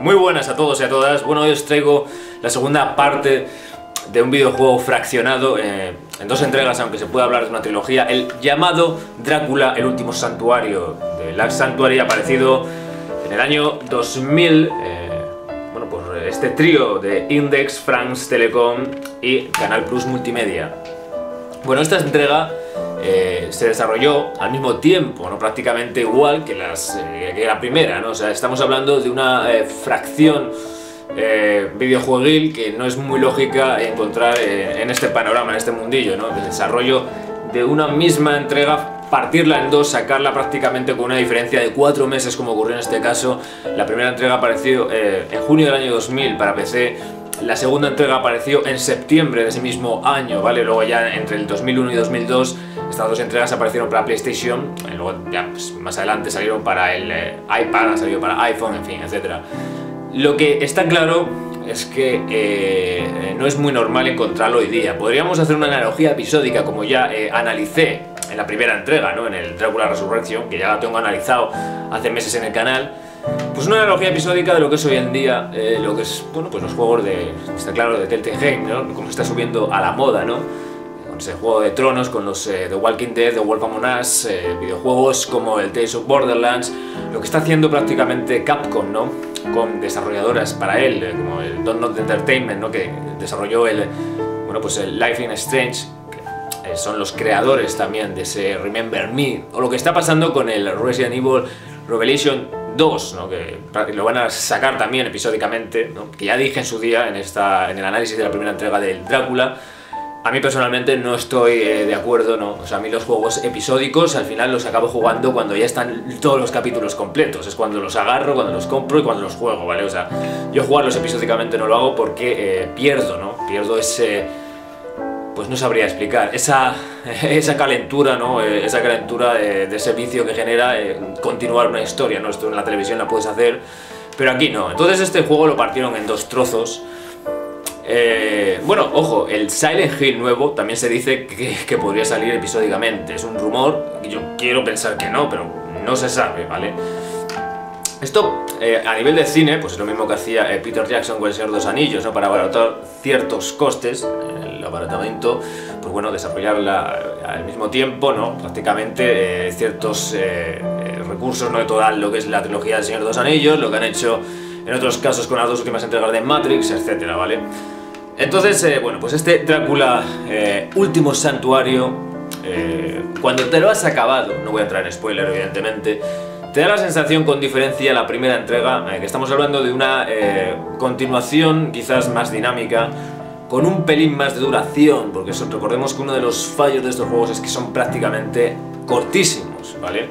Muy buenas a todos y a todas. Bueno, hoy os traigo la segunda parte de un videojuego fraccionado en dos entregas, aunque se puede hablar de una trilogía, el llamado Drácula, el último santuario de Last Sanctuary, aparecido en el año 2000, bueno, pues este trío de Index, France Telecom y Canal Plus Multimedia. Bueno, esta entrega se desarrolló al mismo tiempo, ¿no? Prácticamente igual que la primera, ¿no? O sea, estamos hablando de una fracción videojueguil que no es muy lógica encontrar en este panorama, en este mundillo, ¿no? El desarrollo de una misma entrega, partirla en dos, sacarla prácticamente con una diferencia de 4 meses, como ocurrió en este caso. La primera entrega apareció en junio del año 2000 para PC. La segunda entrega apareció en septiembre de ese mismo año, ¿vale? Luego ya entre el 2001 y 2002 estas dos entregas aparecieron para PlayStation, y luego ya pues, más adelante salieron para el iPad, han salido para iPhone, en fin, etc. Lo que está claro es que no es muy normal encontrarlo hoy día. Podríamos hacer una analogía episódica, como ya analicé en la primera entrega, ¿no? En el Drácula Resurrection, que ya la tengo analizado hace meses en el canal. Pues una analogía episódica de lo que es hoy en día, lo que es, bueno, pues los juegos está claro, de Telltale Game, ¿no? Como está subiendo a la moda, ¿no? Con ese Juego de Tronos, con los The Walking Dead, The Wolf Among Us, videojuegos como el Tales of Borderlands, lo que está haciendo prácticamente Capcom, ¿no? Con desarrolladoras para él, como el Don't Not Entertainment, ¿no? Que desarrolló el Life in Strange, que son los creadores también de ese Remember Me, o lo que está pasando con el Resident Evil Revelation 2, ¿no? Que lo van a sacar también episódicamente, ¿no? Que ya dije en su día en el análisis de la primera entrega del Drácula. A mí personalmente no estoy de acuerdo, ¿no? O sea, a mí los juegos episódicos al final los acabo jugando cuando ya están todos los capítulos completos. Es cuando los agarro, cuando los compro y cuando los juego, ¿vale? O sea, yo jugarlos episódicamente no lo hago porque pierdo, ¿no? Pierdo ese... pues no sabría explicar, esa calentura, ¿no? Esa calentura de ese vicio que genera continuar una historia, ¿no? Esto en la televisión la puedes hacer, pero aquí no. Entonces este juego lo partieron en dos trozos. Bueno, ojo, el Silent Hill nuevo también se dice que podría salir episódicamente. Es un rumor, yo quiero pensar que no, pero no se sabe, ¿vale? Esto, a nivel de cine, pues es lo mismo que hacía Peter Jackson con El Señor de los Anillos, ¿no? Para abaratar ciertos costes, el abaratamiento, pues bueno, desarrollarla al mismo tiempo, ¿no? Prácticamente ciertos recursos, ¿no? De toda lo que es la trilogía del Señor de los Anillos, lo que han hecho en otros casos con las dos últimas entregas de Matrix, etcétera, ¿vale? Entonces, bueno, pues este Drácula Último Santuario, cuando te lo has acabado, no voy a entrar en spoiler evidentemente, te da la sensación con diferencia la primera entrega, que estamos hablando de una continuación quizás más dinámica, con un pelín más de duración, porque recordemos que uno de los fallos de estos juegos es que son prácticamente cortísimos, ¿vale?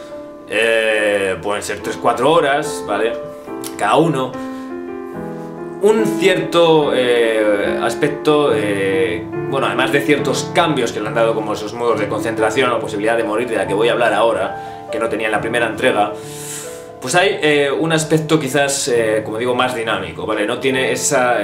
Pueden ser 3-4 horas, ¿vale? Cada uno. Un cierto aspecto, bueno, además de ciertos cambios que le han dado como esos modos de concentración o la posibilidad de morir de la que voy a hablar ahora, que no tenía en la primera entrega, pues hay un aspecto quizás, como digo, más dinámico, ¿vale? No tiene esa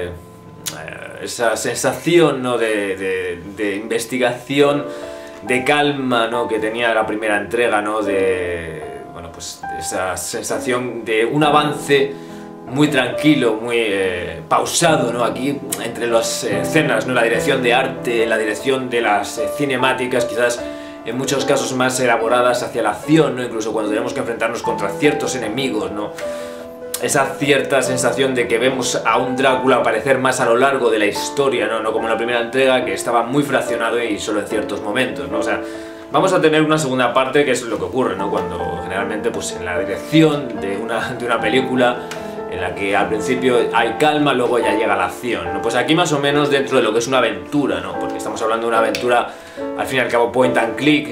sensación, ¿no? de investigación, de calma, ¿no? Que tenía la primera entrega, ¿no? Bueno, pues esa sensación de un avance muy tranquilo, muy pausado, ¿no? Aquí entre las escenas, ¿no? La dirección de arte, la dirección de las cinemáticas, quizás en muchos casos más elaboradas hacia la acción, ¿no? Incluso cuando tenemos que enfrentarnos contra ciertos enemigos, ¿no? Esa cierta sensación de que vemos a un Drácula aparecer más a lo largo de la historia, ¿no? No como en la primera entrega, que estaba muy fraccionado y solo en ciertos momentos, ¿no? O sea, vamos a tener una segunda parte, que es lo que ocurre, ¿no? Cuando generalmente, pues en la dirección de una película, en la que al principio hay calma, luego ya llega la acción, ¿no? Pues aquí más o menos dentro de lo que es una aventura, ¿no? Porque estamos hablando de una aventura, al fin y al cabo, point and click,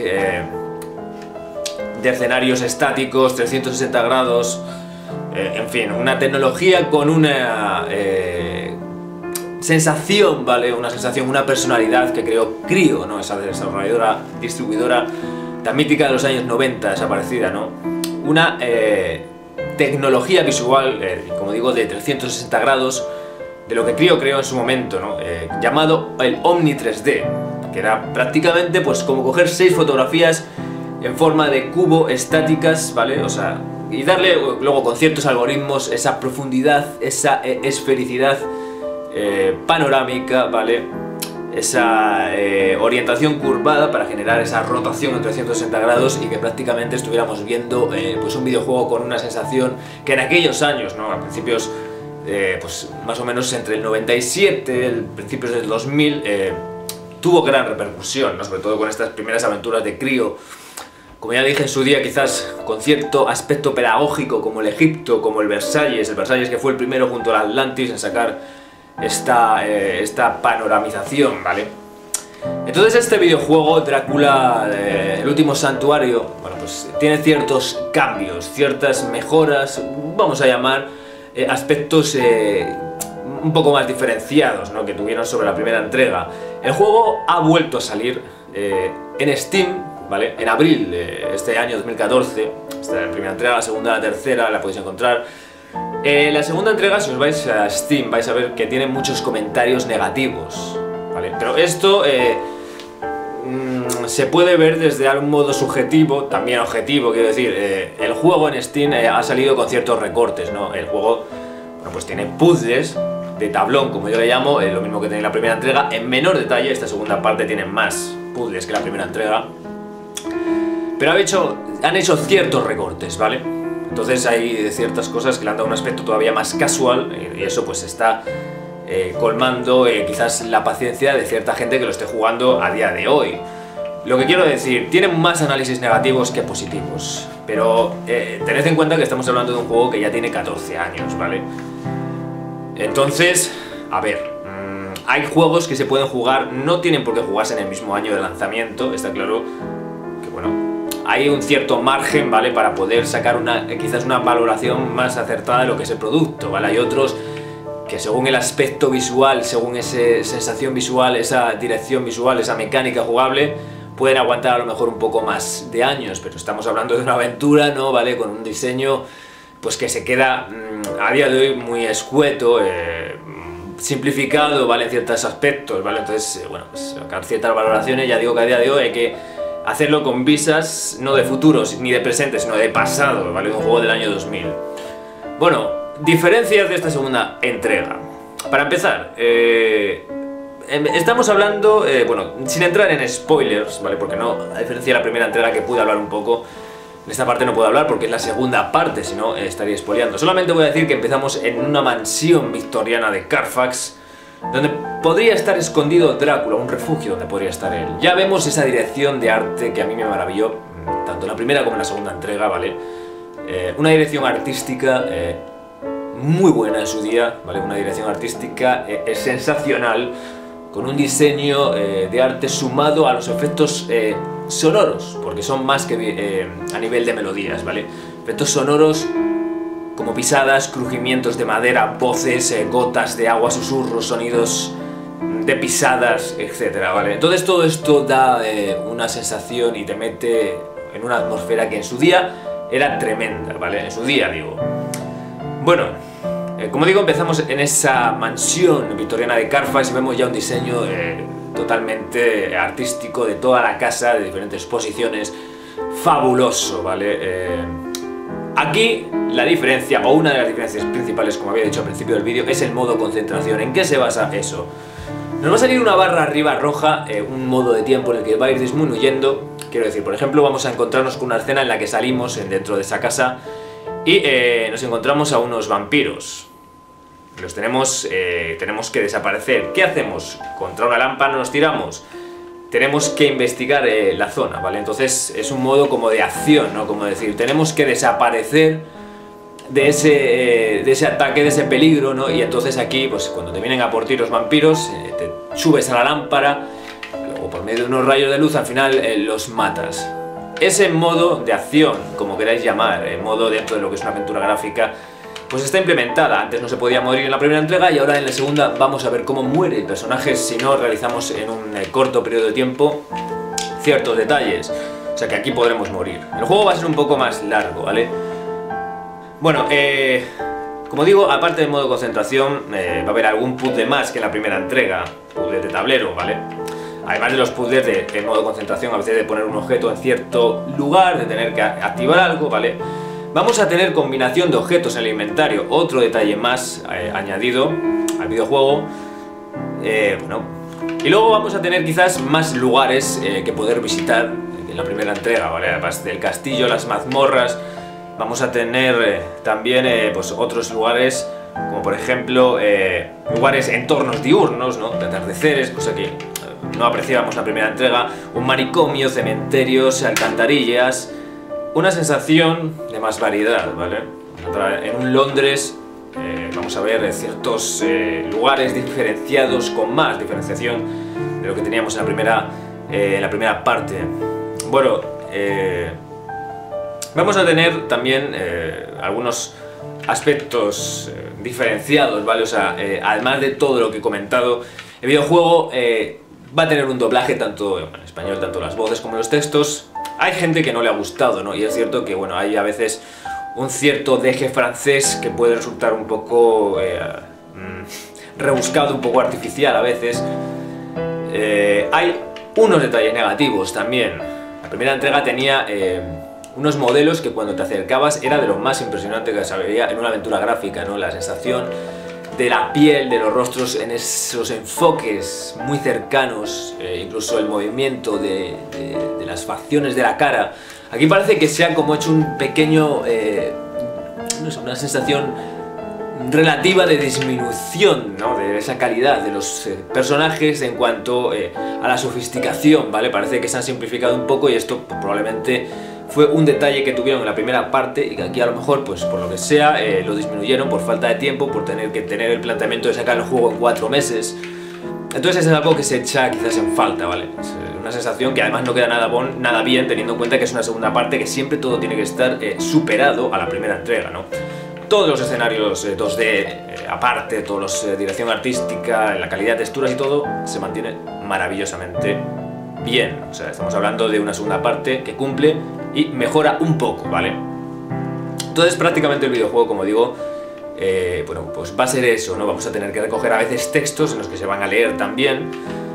de escenarios estáticos, 360 grados, en fin, una tecnología con una sensación, ¿vale? Una sensación, una personalidad que creó Cryo, ¿no? Esa desarrolladora, distribuidora tan mítica de los años 90, desaparecida, ¿no? Una tecnología visual, como digo, de 360 grados, de lo que Cryo creó en su momento, ¿no? Llamado el Omni 3D, que era prácticamente pues como coger 6 fotografías en forma de cubo estáticas, ¿vale? O sea, y darle luego con ciertos algoritmos esa profundidad, esa esfericidad panorámica, ¿vale? Esa orientación curvada para generar esa rotación en 360 grados y que prácticamente estuviéramos viendo pues un videojuego con una sensación que en aquellos años, ¿no? A principios, pues más o menos entre el 97, principios del 2000, tuvo gran repercusión, ¿no? Sobre todo con estas primeras aventuras de Crío. Como ya dije en su día, quizás con cierto aspecto pedagógico como el Egipto, como el Versalles que fue el primero junto al Atlantis en sacar esta panoramización, ¿vale? Entonces este videojuego, Drácula, el último santuario, bueno, pues tiene ciertos cambios, ciertas mejoras, vamos a llamar, aspectos un poco más diferenciados, ¿no? Que tuvieron sobre la primera entrega. El juego ha vuelto a salir en Steam, ¿vale? En abril de este año 2014, esta es la primera entrega, la segunda, la tercera, la podéis encontrar. La segunda entrega, si os vais a Steam, vais a ver que tiene muchos comentarios negativos, ¿vale? Pero esto se puede ver desde algún modo subjetivo, también objetivo, quiero decir, el juego en Steam ha salido con ciertos recortes, ¿no? El juego, bueno, pues tiene puzzles de tablón, como yo le llamo, lo mismo que tenía la primera entrega, en menor detalle. Esta segunda parte tiene más puzzles que la primera entrega, pero han hecho ciertos recortes, ¿vale? Entonces hay ciertas cosas que le han dado un aspecto todavía más casual y eso pues está colmando quizás la paciencia de cierta gente que lo esté jugando a día de hoy. Lo que quiero decir, tienen más análisis negativos que positivos, pero tened en cuenta que estamos hablando de un juego que ya tiene 14 años, ¿vale? Entonces, a ver, hay juegos que se pueden jugar, no tienen por qué jugarse en el mismo año de lanzamiento, está claro que, bueno, hay un cierto margen, ¿vale? Para poder sacar quizás una valoración más acertada de lo que es el producto, ¿vale? Hay otros que según el aspecto visual, según esa sensación visual, esa dirección visual, esa mecánica jugable, pueden aguantar a lo mejor un poco más de años, pero estamos hablando de una aventura, ¿no? ¿Vale? Con un diseño pues que se queda a día de hoy muy escueto, simplificado, ¿vale? En ciertos aspectos, ¿vale? Entonces, bueno, pues sacar ciertas valoraciones, ya digo que a día de hoy hay que hacerlo con visas no de futuros ni de presente, sino de pasado, ¿vale? Un juego del año 2000. Bueno, diferencias de esta segunda entrega. Para empezar, estamos hablando, bueno, sin entrar en spoilers, ¿vale? Porque no, a diferencia de la primera entrega que pude hablar un poco, en esta parte no puedo hablar porque es la segunda parte, si no estaría spoileando. Solamente voy a decir que empezamos en una mansión victoriana de Carfax, donde podría estar escondido Drácula, un refugio donde podría estar él. Ya vemos esa dirección de arte que a mí me maravilló, tanto en la primera como en la segunda entrega, ¿vale? Una dirección artística muy buena en su día, ¿vale? Una dirección artística sensacional, con un diseño de arte sumado a los efectos sonoros, porque son más que a nivel de melodías, ¿vale? Efectos sonoros como pisadas, crujimientos de madera, voces, gotas de agua, susurros, sonidos de pisadas, etcétera, ¿vale? Entonces todo esto da una sensación y te mete en una atmósfera que en su día era tremenda, ¿vale? En su día, digo. Bueno, como digo, empezamos en esa mansión victoriana de Carfax y vemos ya un diseño totalmente artístico de toda la casa, de diferentes posiciones, fabuloso, ¿vale? Aquí la diferencia, o una de las diferencias principales, como había dicho al principio del vídeo, es el modo concentración. ¿En qué se basa eso? Nos va a salir una barra arriba roja, un modo de tiempo en el que va a ir disminuyendo. Quiero decir, por ejemplo, vamos a encontrarnos con una escena en la que salimos dentro de esa casa y nos encontramos a unos vampiros. Los tenemos que desaparecer. ¿Qué hacemos? Contra una lámpara nos tiramos. Tenemos que investigar la zona, ¿vale? Entonces es un modo como de acción, ¿no? Como decir, tenemos que desaparecer de ese ataque, de ese peligro, ¿no? Y entonces aquí, pues cuando te vienen a por ti los vampiros, te subes a la lámpara, luego por medio de unos rayos de luz al final los matas. Ese modo de acción, como queráis llamar, el modo dentro de lo que es una aventura gráfica, pues está implementada. Antes no se podía morir en la primera entrega y ahora en la segunda vamos a ver cómo muere el personaje si no realizamos en un corto periodo de tiempo ciertos detalles. O sea que aquí podremos morir. El juego va a ser un poco más largo, ¿vale? Bueno, como digo, aparte del modo concentración, va a haber algún puzzle más que en la primera entrega. Puzzles de tablero, ¿vale? Además de los puzzles de modo concentración, a veces de poner un objeto en cierto lugar, de tener que activar algo, ¿vale? Vamos a tener combinación de objetos en el inventario, otro detalle más añadido al videojuego. Bueno, y luego vamos a tener quizás más lugares que poder visitar en la primera entrega, ¿vale? Además del castillo, las mazmorras, vamos a tener también pues otros lugares, como por ejemplo lugares, entornos diurnos, ¿no? De atardeceres, cosa que no apreciábamos en la primera entrega, un manicomio, cementerios, alcantarillas, una sensación de más variedad, ¿vale? En un Londres vamos a ver ciertos lugares diferenciados con más diferenciación de lo que teníamos en la primera parte. Bueno, vamos a tener también algunos aspectos diferenciados, ¿vale? O sea, además de todo lo que he comentado, el videojuego va a tener un doblaje tanto en español, tanto las voces como los textos. Hay gente que no le ha gustado, ¿no? Y es cierto que, bueno, hay a veces un cierto deje francés que puede resultar un poco rebuscado, un poco artificial a veces. Hay unos detalles negativos también. La primera entrega tenía unos modelos que cuando te acercabas era de lo más impresionante que se veía en una aventura gráfica, ¿no? La sensación de la piel, de los rostros en esos enfoques muy cercanos, incluso el movimiento de las facciones de la cara. Aquí parece que se ha como hecho un pequeño, no sé, una sensación relativa de disminución, ¿no? De esa calidad de los personajes en cuanto a la sofisticación, ¿vale? Parece que se han simplificado un poco y esto probablemente fue un detalle que tuvieron en la primera parte y que aquí a lo mejor, pues por lo que sea, lo disminuyeron por falta de tiempo, por tener que tener el planteamiento de sacar el juego en 4 meses. Entonces es algo que se echa quizás en falta, ¿vale? Es una sensación que además no queda nada bien, teniendo en cuenta que es una segunda parte que siempre todo tiene que estar superado a la primera entrega, ¿no? Todos los escenarios 2D aparte, todos los dirección artística, la calidad de texturas y todo, se mantiene maravillosamente bien. O sea, estamos hablando de una segunda parte que cumple y mejora un poco, ¿vale? Entonces prácticamente el videojuego, como digo, bueno, pues va a ser eso, ¿no? Vamos a tener que recoger a veces textos en los que se van a leer también.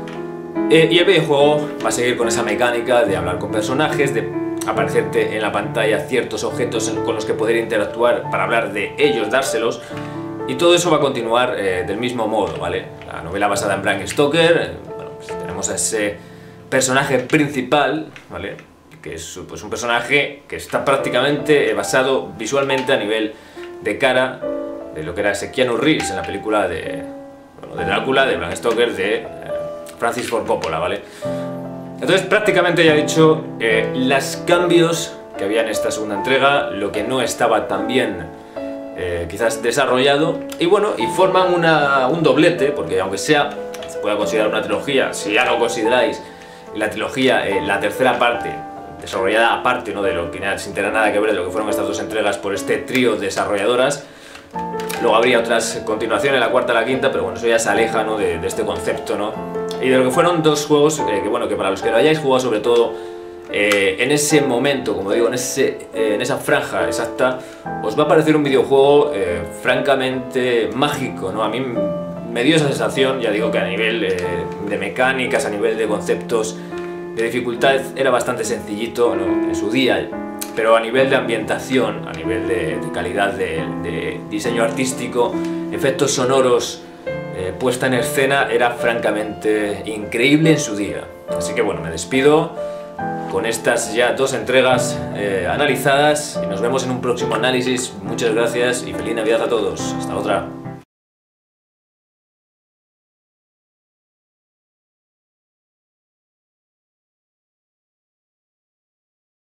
Y el videojuego va a seguir con esa mecánica de hablar con personajes, de aparecerte en la pantalla ciertos objetos con los que poder interactuar para hablar de ellos, dárselos. Y todo eso va a continuar del mismo modo, ¿vale? La novela basada en Bram Stoker, bueno, pues tenemos a ese personaje principal, ¿vale? Que es pues un personaje que está prácticamente basado visualmente a nivel de cara de lo que era ese Keanu Reeves en la película de Drácula, de Bram Stoker, de Francis Ford Coppola, ¿vale? Entonces prácticamente ya he dicho los cambios que había en esta segunda entrega, lo que no estaba tan bien quizás desarrollado, y bueno, y forman un doblete, porque aunque se pueda considerar una trilogía, si ya lo consideráis la trilogía, la tercera parte desarrollada aparte, ¿no? De lo que sin tener nada que ver de lo que fueron estas dos entregas por este trío de desarrolladoras. Luego habría otras continuaciones, la cuarta y la quinta, pero bueno, eso ya se aleja, ¿no? de este concepto, ¿no? Y de lo que fueron dos juegos que, bueno, que para los que lo hayáis jugado sobre todo en ese momento, como digo, en esa franja exacta, os va a parecer un videojuego francamente mágico, ¿no? A mí me dio esa sensación, ya digo que a nivel de mecánicas, a nivel de conceptos, de dificultad era bastante sencillito, ¿no? En su día, pero a nivel de ambientación, a nivel de calidad de diseño artístico, efectos sonoros, puesta en escena, era francamente increíble en su día. Así que bueno, me despido con estas ya dos entregas analizadas y nos vemos en un próximo análisis. Muchas gracias y feliz Navidad a todos. Hasta otra.